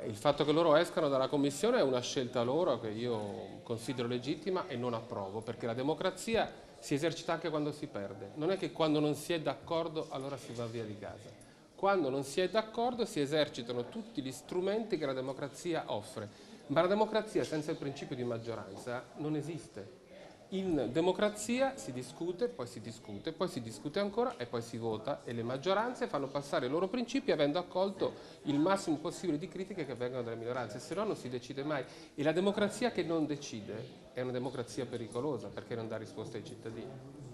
Il fatto che loro escano dalla Commissione è una scelta loro che io considero legittima e non approvo, perché la democrazia si esercita anche quando si perde. Non è che quando non si è d'accordo allora si va via di casa. Quando non si è d'accordo si esercitano tutti gli strumenti che la democrazia offre, ma la democrazia senza il principio di maggioranza non esiste. In democrazia si discute, poi si discute, poi si discute ancora e poi si vota e le maggioranze fanno passare i loro principi avendo accolto il massimo possibile di critiche che vengono dalle minoranze, se no non si decide mai. E la democrazia che non decide è una democrazia pericolosa perché non dà risposta ai cittadini.